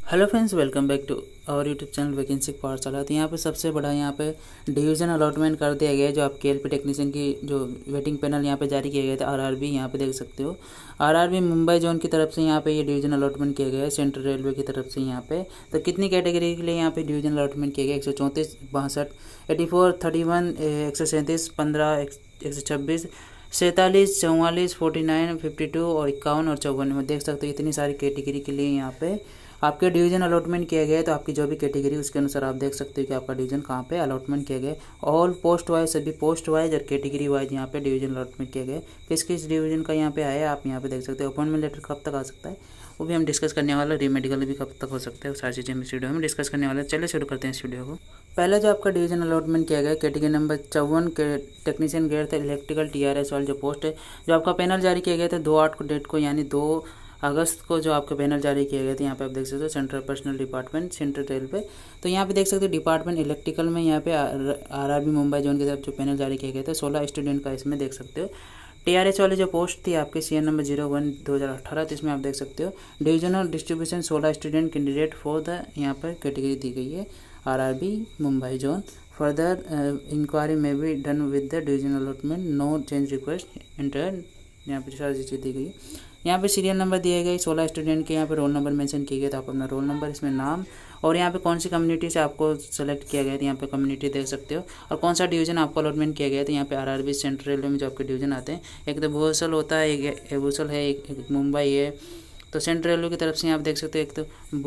Hello friends, welcome back to our YouTube channel vacancy Pathshala. तो यहाँ पे सबसे बड़ा यहाँ पे डिवीज़न अलॉटमेंट कर दिया गया है। जो आपके एलपी टेक्नीशियन की जो वेटिंग पैनल यहाँ पे जारी किया गया था आरआरबी, यहाँ पे देख सकते हो आरआरबी मुंबई जोन की तरफ से यहाँ पे ये डिवीज़न अलॉटमेंट किया गया है सेंट्रल रेलवे की तरफ से। यहाँ पे तो कितनी कैटेगरी के लिए यहाँ पे डिवीज़न अलॉटमेंट किया गया? 134, 62, 84, 31, 137, 15, 126, 47, 44, 49, 52 और 51 और 54 में देख सकते हो इतनी सारी कैटेगरी के लिए यहाँ पे आपके डिवीज़न अलॉटमेंट किया गया है। तो आपकी जो भी कैटेगरी उसके अनुसार आप देख सकते हो कि आपका डिवीज़न कहाँ पे अलॉटमेंट किया गया है। ऑल पोस्ट वाइज, सभी पोस्ट वाइज और कैटेगरी वाइज यहाँ पे डिवीज़न अलॉटमेंट किया गया है। किस किस डिवीज़न का यहाँ पे आया है आप यहाँ पे देख सकते हो। अपॉइंटमेंट लेटर कब तक आ सकता है वो भी हम डिस्कस करने वाले। रीमेडिकल भी कब तक हो सकता है, वो सारी चीज़ें हम इस वीडियो में डिस्कस करने वाले। चलिए शुरू करते हैं इस वीडियो को। पहला जो आपका डिवीज़न अलॉटमेंट किया गया है कैटेगरी नंबर 54 के टेक्नीशियन ग्रेड था इलेक्ट्रिकल टीआरएस वाली जो पोस्ट है। जो आपका पैनल जारी किया गया था 2/8 को डेट को, यानी 2 अगस्त को जो आपका पैनल जारी किया गया था। यहाँ पे आप देख सकते हो central personal department central railway. तो यहाँ पे देख सकते हो डिपार्टमेंट इलेक्ट्रिकल में यहाँ पे आरआरबी मुंबई जोन की तरफ जो पैनल जारी किया गया था 16 स्टूडेंट का इसमें देख सकते हो। टीआरएस वाली जो पोस्ट थी आपके सीएन नंबर 01/2018, तो इसमें आप देख सकते हो divisional distribution 16 student candidate for the यहाँ पर कैटेगरी दी गई है RRB Mumbai zone. Further inquiry may be done with the divisional allotment, no change request inter. यहाँ पर सारी चीज़ें दी गई। यहाँ पे सीरियल नंबर दिए गए 16 स्टूडेंट के, यहाँ पे रोल नंबर मेंशन किए गए। तो आप अपना रोल नंबर, इसमें नाम और यहाँ पे कौन सी कम्युनिटी से आपको सेलेक्ट किया गया था यहाँ पे कम्युनिटी देख सकते हो। और कौन सा डिवीजन आपको अलॉटमेंट किया गया था। यहाँ पे आरआरबी सेंट्रल रेलवे में जो आपके डिवीजन आते हैं, एक तो भूसल होता है, एक एबूसल है, एक मुंबई है। तो सेंट्रल रेलवे की तरफ से आप देख सकते हो एक तो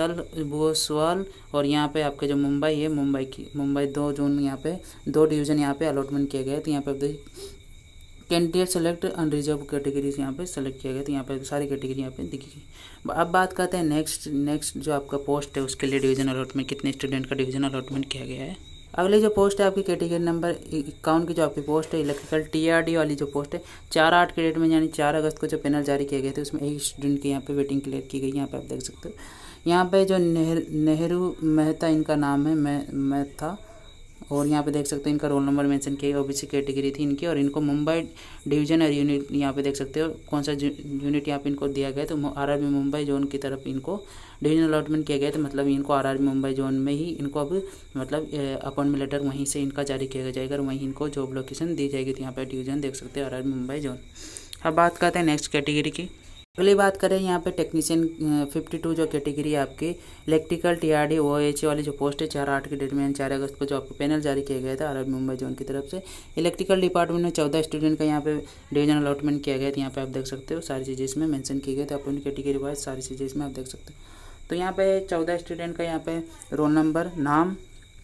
भूसवाल और यहाँ पे आपके जो मुंबई है, मुंबई 2 जोन यहाँ पे 2 डिवीज़न यहाँ पे अलॉटमेंट किया गया है। तो यहाँ पे कैंडिडेट सेलेक्ट अनरिजर्व कैटेगरी से यहाँ पे सेलेक्ट किया गया। तो यहाँ पे सारी कैटेगरी यहाँ पे दिखी गई। अब बात करते हैं नेक्स्ट जो आपका पोस्ट है उसके लिए डिवीजन अलॉटमेंट कितने स्टूडेंट का डिवीजन अलॉटमेंट किया गया है। अगली जो पोस्ट है आपकी कैटेगरी नंबर 51 की जो आपकी पोस्ट है इलेक्ट्रिकल टीआरडी वाली जो पोस्ट है 4/8 के डेट में, यानी 4 अगस्त को जो पैनल जारी किया गया था उसमें एक स्टूडेंट की यहाँ पे वेटिंग क्लियर की गई। यहाँ पे आप देख सकते हो यहाँ पे जो नेहरू मेहता इनका नाम है, मेहता, और यहाँ पे देख सकते हो इनका रोल नंबर मेंशन किया, ओबीसी कैटेगरी थी इनकी। और इनको मुंबई डिवीजन और यूनिट यहाँ पे देख सकते हो कौन सा यूनिट यहाँ पे इनको दिया गया। तो आरआरबी मुंबई जोन की तरफ इनको डिवीजन अलॉटमेंट किया गया। तो मतलब इनको आरआरबी मुंबई जोन में ही इनको अब मतलब अपॉइंटमेंट लेटर वहीं से इनका जारी किया जाएगा और वहीं इनको जॉब लोकेशन दी जाएगी। तो यहाँ पर डिवीजन देख सकते हो आरआरबी मुंबई जोन। अब बात करते हैं नेक्स्ट कैटेगरी की। अगली बात करें यहाँ पे टेक्नीशियन 52 जो कैटेगरी है आपकी इलेक्ट्रिकल टीआरडी ओएचए वाली जो पोस्ट है 4/8 के डेट में, 4 अगस्त को जो आपको पैनल जारी किया गया था आरआरबी मुंबई जोन की तरफ से। इलेक्ट्रिकल डिपार्टमेंट में 14 स्टूडेंट का यहाँ पे डिवीजन अलॉटमेंट किया गया था। यहाँ पे आप देख सकते हो सारी चीज़ें इसमें मेंशन की गई। तो अपनी कैटेगरी वाइज सारी चीज़ें इसमें आप देख सकते हो। तो यहाँ पे 14 स्टूडेंट का यहाँ पे रोल नंबर, नाम,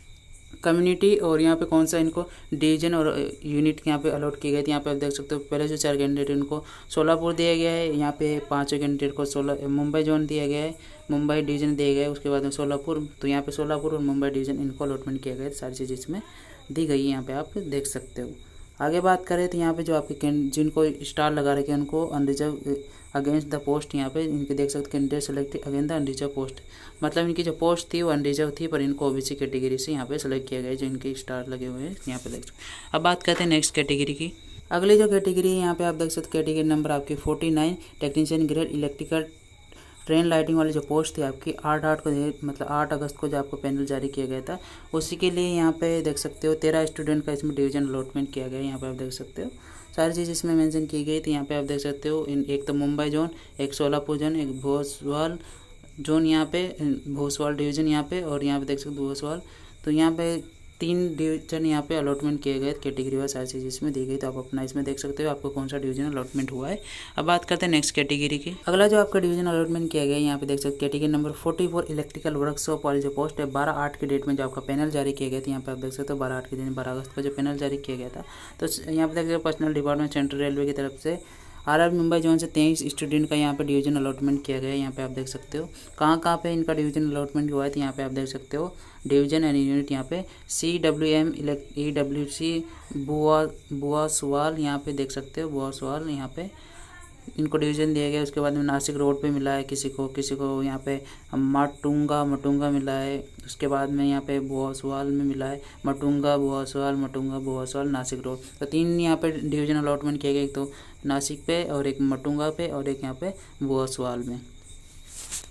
कम्युनिटी और यहाँ पे कौन सा इनको डिवीजन और यूनिट यहाँ पे अलॉट किए गए थे। यहाँ पे आप देख सकते हो पहले जो 4 कैंडिडेट इनको सोलापुर दिया गया है। यहाँ पे 5 कैंडिडेट को मुंबई जोन दिया गया है, मुंबई डिवीजन दिया गया है। उसके बाद में सोलापुर, तो यहाँ पे सोलापुर और मुंबई डिवीजन इनको अलॉटमेंट किया गया है। सारी चीज़ इसमें दी गई है, यहाँ पे आप देख सकते हो। आगे बात करें तो यहाँ पे जो आपके जिनको स्टार लगा रखे हैं उनको अनरिजर्व अगेंस्ट द पोस्ट, यहाँ पे इनके देख सकते candidate select against the unreserved post, मतलब इनकी जो पोस्ट थी वो अनरिजर्व थी पर इनको ओबीसी कैटेगरी से यहाँ पे सेलेक्ट किया गया जो इनके स्टार लगे हुए हैं यहाँ पे देख सकते। अब बात करते हैं नेक्स्ट कैटेगरी की। अगली जो कैटेगरी है यहाँ पे आप देख सकते कैटेगरी नंबर आपकी 49 technician grade electrical train lighting वाली जो पोस्ट थी आपकी 8/8 को, मतलब 8 अगस्त को जो आपको पैनल जारी किया गया था उसी के लिए यहाँ पे देख सकते हो 13 स्टूडेंट का इसमें डिवीजन अलॉटमेंट किया गया है। यहाँ पे आप देख सकते हो सारी चीज़ इसमें मेंशन की गई थी। यहाँ पे आप देख सकते हो एक तो मुंबई जोन, एक सोलापुर जोन, एक भोसवाल जोन, यहाँ पे भोसवाल डिवीज़न यहाँ पे, और यहाँ पे देख सकते हो भोसवाल। तो यहाँ पे 3 डिवीजन यहाँ पे अलॉटमेंट किए गए कैटेगरी वाइज सारी चीज़ इसमें दी गई। तो आप अपना इसमें देख सकते हो आपको कौन सा डिवीजन अलॉटमेंट हुआ है। अब बात करते हैं नेक्स्ट कैटेगरी की। अगला जो आपका डिवीजन अलॉटमेंट किया गया है यहाँ पे देख सकते हो कैटेगरी नंबर 44 इलेक्ट्रिकल वर्कशॉप वाली जो पोस्ट है 12/8 के डेट में जो आपका पैनल जारी किया गया था। यहाँ पे आप देख सकते हो 12/8 के दिन 12 अगस्त को जो पैनल जारी किया गया था। तो यहाँ पे देख सकते हो पर्सनल डिपार्टमेंट सेंट्रल रेलवे की तरफ से आरआरबी मुंबई जोन से 23 स्टूडेंट का यहाँ पे डिवीजन अलॉटमेंट किया गया है। यहाँ पे आप देख सकते हो कहाँ पे इनका डिवीजन अलॉटमेंट हुआ है। तो यहाँ पे आप देख सकते हो डिवीजन एंड यूनिट यहाँ पे CWM EWC बुआसवाल, यहाँ पे देख सकते हो बुआसवाल यहाँ पे इनको डिवीजन दिया गया। उसके बाद में नासिक रोड पे मिला है किसी को यहाँ पे मटुंगा मिला है। उसके बाद में यहाँ पे बुआसवाल में मिला है मटुंगा बुआसवाल नासिक रोड। तो 3 यहाँ पे डिवीजन अलॉटमेंट किए गए, एक तो नासिक पे और एक मटुंगा पे और एक यहाँ पे बुआसवाल में।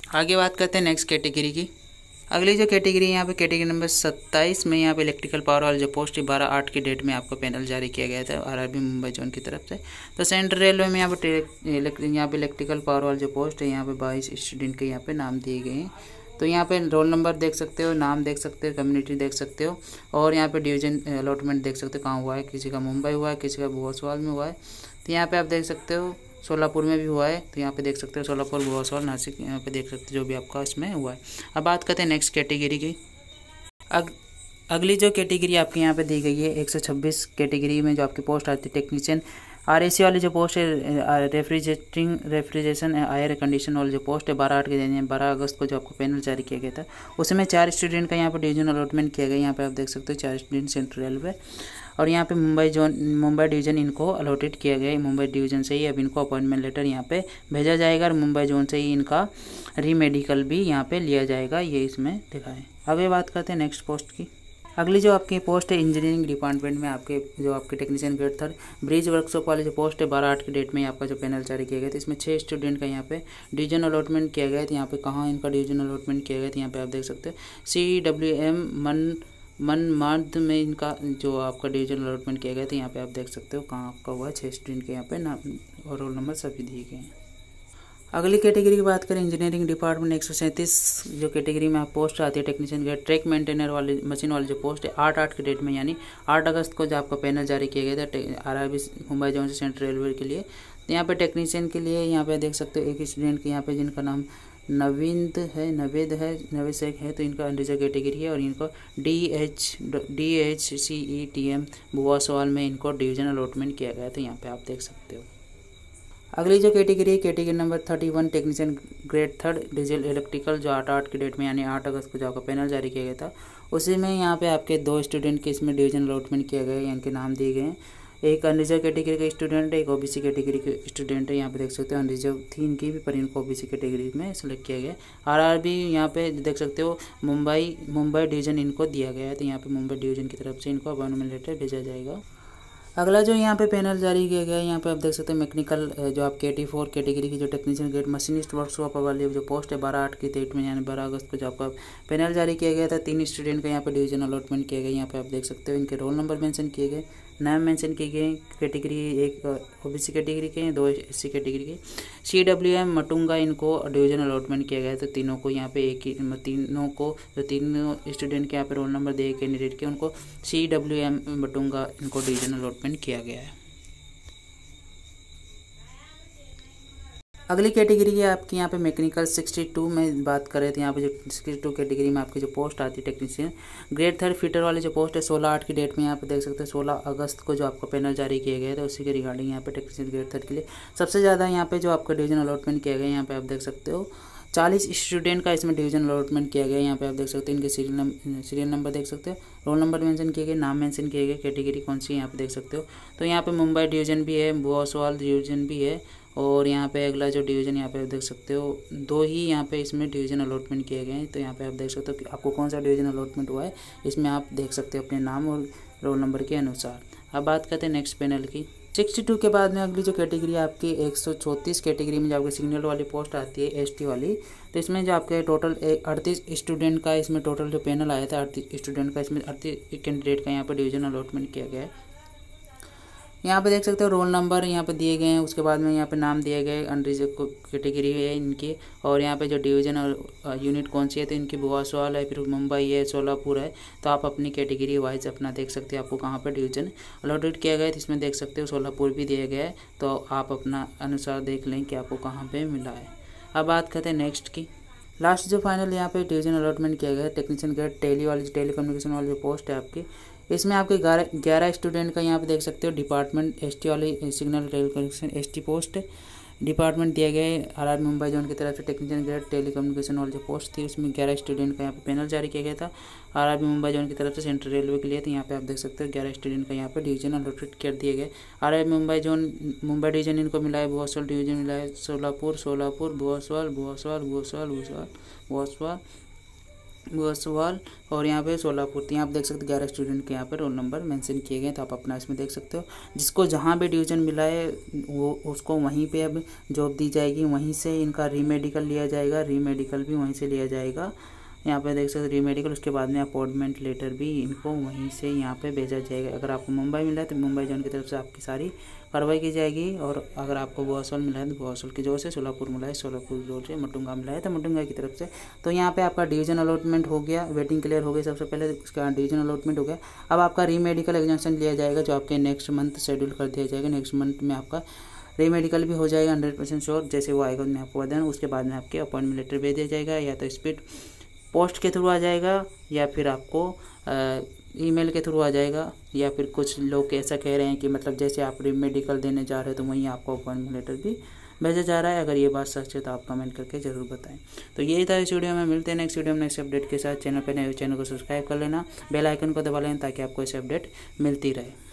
आगे बात करते हैं नेक्स्ट कैटेगरी की। अगली जो कैटेगरी है यहाँ पे कैटेगरी नंबर 27 में यहाँ पे इलेक्ट्रिकल पावर वाली जो पोस्ट 12/8 की डेट में आपको पैनल जारी किया गया था आरआरबी मुंबई जोन की तरफ से। तो सेंट्रल रेलवे में यहाँ पे इलेक्ट्रिकल पावर वाली जो पोस्ट है यहाँ पे 22 स्टूडेंट के यहाँ पे नाम दिए गए हैं। तो यहाँ पे रोल नंबर देख सकते हो, नाम देख सकते हो, कम्युनिटी देख सकते हो और यहाँ पे डिवीजन अलॉटमेंट देख सकते हो कहाँ हुआ है। किसी का मुंबई हुआ है, किसी का भुवनेश्वर में हुआ है। तो यहाँ पे आप देख सकते हो सोलापुर में भी हुआ है। तो यहाँ पे देख सकते हो सोलापुर, भुवनेश्वर, नासिक, यहाँ पे देख सकते हो जो भी आपका इसमें हुआ है। अब बात करते हैं नेक्स्ट कैटेगरी की। अगली जो कैटेगरी आपकी यहाँ पे दी गई है 126 कैटेगरी में जो आपकी पोस्ट आती है टेक्नीशियन आरएसी वाली जो पोस्ट है रेफ्रिजरेशन एयर कंडीशन वाली जो पोस्ट है 12/8 के दिन 12 अगस्त को जो आपको पैनल जारी किया गया था उसमें 4 स्टूडेंट का यहाँ पे डिवीजन अलॉटमेंट किया गया। यहाँ पे आप देख सकते हो 4 स्टूडेंट सेंट्रल रेलवे और यहाँ पे मुंबई डिवीज़न इनको अलॉटेड किया गया है। मुंबई डिवीज़न से ही अब इनको अपॉइंटमेंट लेटर यहाँ पे भेजा जाएगा और मुंबई जोन से ही इनका रीमेडिकल भी यहाँ पे लिया जाएगा, ये इसमें दिखा है। अब ये बात करते हैं नेक्स्ट पोस्ट की। अगली जो आपकी पोस्ट है इंजीनियरिंग डिपार्टमेंट में आपके टेक्नीशियन ग्रेड 3 ब्रिज वर्कशॉप वाली जो पोस्ट है 12/8 की डेट में आपका जो पैनल जारी किया गया था इसमें 6 स्टूडेंट का यहाँ पे डिवीजन अलॉटमेंट किया गया था। यहाँ पे कहाँ इनका डिवीजन अलॉटमेंट किया गया था यहाँ पे आप देख सकते हो CWM मनमार्द में इनका जो आपका डिवीजन अलॉटमेंट किया गया था। यहाँ पे आप देख सकते हो कहाँ आपका हुआ है। 6 स्टूडेंट के यहाँ पे नाम और रोल नंबर सभी दिए गए हैं। अगली कैटेगरी की बात करें इंजीनियरिंग डिपार्टमेंट 137 जो कैटेगरी में आप पोस्ट आती है टेक्नीशियन ग्रेड ट्रैक मेंटेनर वाली मशीन वाली जो पोस्ट है 8/8 की डेट में यानी 8 अगस्त को जो आपका पैनल जारी किया गया था आरआरबी मुंबई जोन से सेंट्रल रेलवे के लिए। तो यहाँ पे टेक्नीशियन के लिए यहाँ पे देख सकते हो एक स्टूडेंट के यहाँ पे जिनका नाम नवेद शेख है। तो इनका अंडर कैटेगरी है और इनको DHCETM भुवनेश्वर में इनको डिवीजन अलॉटमेंट किया गया था। यहाँ पे आप देख सकते हो। अगली जो कैटेगरी है category number 31 technician grade 3 diesel electrical जो 8/8 की डेट में यानी 8 अगस्त को जो आपका पैनल जारी किया गया था उसी में यहाँ पे आपके 2 स्टूडेंट के इसमें डिवीजन अलॉटमेंट किया गया है। इनके नाम दिए गए हैं। एक अनरिजर्व कैटेगरी का स्टूडेंट है, एक ओबीसी कैटेगरी के स्टूडेंट है। यहाँ पे देख सकते हो अनरिजर्व थी इनकी भी पर इनको ओबीसी कैटेगरी में सेलेक्ट किया गया। आरआरबी यहाँ पे देख सकते हो मुंबई डिवीजन इनको दिया गया है। तो यहाँ पे मुंबई डिवीजन की तरफ से इनको अपॉइंटमेंट लेटर भेजा जाएगा। अगला जो यहाँ पे पैनल जारी किया गया है यहाँ पे आप देख सकते हैं मैकेनिकल जो आपके 84 कैटेगरी की जो टेक्नीशियन ग्रेड मशीनिस्ट वर्कशॉप वाली जो पोस्ट है 12/8 की डेट में यानी 12 अगस्त को जो आपका पैनल जारी किया गया था 3 स्टूडेंट का यहाँ पे डिवीजन अलॉटमेंट किया गया। यहाँ पे आप देख सकते हो इनके रोल नंबर मेंशन किए गए, नाम मेंशन किए गए। कैटेगरी एक ओबीसी कैटेगरी के हैं, 2 SC कैटेगरी के। CWM मटुंगा इनको डिवीजन अलॉटमेंट किया गया है। तो तीनों को यहाँ पे तीनों स्टूडेंट के यहाँ पे रोल नंबर दिए कैंडिडेट के उनको CWM मटुंगा इनको डिवीजन अलॉटमेंट किया गया है। अगली कैटेगरी है आपकी यहाँ पे मैकेनिकल 62 में बात करें तो यहाँ पे जो 62 कैटेगरी में आपकी जो पोस्ट आती है टेक्नीशियन ग्रेड 3 फिटर वाली जो पोस्ट है 16/8 की डेट में यहाँ पे देख सकते हैं 16 अगस्त को जो आपका पैनल जारी किया गया था उसी के रिगार्डिंग यहाँ पे टेक्नीशियन ग्रेड 3 के लिए सबसे ज़्यादा यहाँ पे जो आपका डिवीजन अलॉटमेंट किया गया यहाँ पे आप देख सकते हो 40 स्टूडेंट का इसमें डिवीजन अलॉटमेंट किया गया। यहाँ पे आप देख सकते हैं इनके सीरियल नंबर देख सकते हो, रोल नंबर मेंशन किए गए, नाम मेंशन किए गए, कैटेगरी कौन सी यहाँ पे देख सकते हो। तो यहाँ पे मुंबई डिवीजन भी है, भुवनेश्वर डिवीजन भी है और यहाँ पे अगला जो डिवीज़न यहाँ पे आप देख सकते हो 2 ही यहाँ पे इसमें डिवीज़न अलॉटमेंट किए गए हैं। तो यहाँ पे आप देख सकते हो कि आपको कौन सा डिवीज़न अलॉटमेंट हुआ है इसमें आप देख सकते हो अपने नाम और रोल नंबर के अनुसार। अब बात करते हैं नेक्स्ट पैनल की 62 के बाद में अगली जो कैटेगरी है आपकी 134 कैटेगरी में जो आपकी सिग्नल वाली पोस्ट आती है ST वाली। तो इसमें जो आपके टोटल 38 स्टूडेंट का इसमें टोटल जो पैनल आया था 38 स्टूडेंट का इसमें 38 कैंडिडेट का यहाँ पर डिवीजन अलॉटमेंट किया गया है। यहाँ पे देख सकते हो रोल नंबर यहाँ पे दिए गए हैं, उसके बाद में यहाँ पे नाम दिए गए, अनरिजर्व कैटेगरी है इनकी और यहाँ पे जो डिवीज़न और यूनिट कौन सी है तो इनकी भुवनेश्वर है, फिर मुंबई है, सोलापुर है। तो आप अपनी कैटेगरी वाइज अपना देख सकते हो आपको कहाँ पे डिवीज़न अलॉटेड किया गया है। तो इसमें देख सकते हो सोलापुर भी दिया गया है, तो आप अपना अनुसार देख लें कि आपको कहाँ पर मिला है। अब बात करते हैं नेक्स्ट की। लास्ट जो फाइनल यहाँ पे डिवीजन अलॉटमेंट किया गया है टेक्नीशियन ग्रेड टेलीकम्युनिकेशन वाली जो पोस्ट है आपकी इसमें आपके 11 स्टूडेंट का यहाँ पे देख सकते हो डिपार्टमेंट ST वाली signal telecommunication ST post department दिया गया है। आरआरबी मुंबई जोन की तरफ से टेक्नीशियन ग्रेड टेलीकम्युनिकेशन वाली जो पोस्ट थी उसमें 11 स्टूडेंट का यहाँ पे पैनल जारी किया गया था आरआरबी मुंबई जोन की तरफ से सेंट्रल रेलवे के लिए। तो यहाँ पे आप देख सकते हो 11 स्टूडेंट का यहाँ पे डिवीजन अलॉटेड कर दिए गए। आरआरबी मुंबई डिवीजन इनको मिला है, भुवनेश्वर डिवीजन मिला है सोलापुर भुवनेश्वर गोसवाल और यहाँ पे सोलापुर। तो यहाँ आप देख सकते हैं 11 स्टूडेंट के यहाँ पर रोल नंबर मेंशन किए गए, तो आप अपना इसमें देख सकते हो। जिसको जहाँ भी डिवीज़न मिला है वो उसको वहीं पे अब जॉब दी जाएगी, वहीं से इनका रीमेडिकल लिया जाएगा, रीमेडिकल भी वहीं से लिया जाएगा। यहाँ पे देख सकते हो रीमेडिकल, उसके बाद में अपॉइंटमेंट लेटर भी इनको वहीं से यहाँ पे भेजा जाएगा। अगर आपको मुंबई मिला है तो मुंबई जोन की तरफ से आपकी सारी कार्रवाई की जाएगी, और अगर आपको भुवनेश्वर मिला है तो भुवनेश्वर की जोर से, सोलापुर मिला है सोलापुर जोर से, मटुंगा मिला है तो मटुंगा की तरफ से। तो यहाँ पे आपका डिवीजन अलॉटमेंट हो गया, वेटिंग क्लियर हो गई सबसे पहले, उसका डिवीजन अलॉटमेंट हो गया। अब आपका रीमेडिकल एग्जामिनेशन लिया जाएगा, जो आपके नेक्स्ट मंथ शेड्यूल कर दिया जाएगा। नेक्स्ट मंथ में आपका रीमेडिकल भी हो जाएगा 100% श्योर, जैसे वो आएगा मैं आपको बता दूँ। उसके बाद में आपके अपॉइंटमेंट लेटर भेज दिया जाएगा, या तो स्पीड पोस्ट के थ्रू आ जाएगा, या फिर आपको ईमेल के थ्रू आ जाएगा, या फिर कुछ लोग ऐसा कह रहे हैं कि मतलब जैसे आप मेडिकल देने जा रहे हो तो वहीं आपको अपॉइंटमेंट लेटर भी भेजा जा रहा है। अगर ये बात सच है तो आप कमेंट करके ज़रूर बताएं। तो यही था इस वीडियो में, मिलते हैं नेक्स्ट वीडियो में नेक्स्ट अपडेट के साथ। चैनल पर नए चैनल को सब्सक्राइब कर लेना, बेल आइकन को दबा लेना ताकि आपको ऐसे अपडेट मिलती रहे।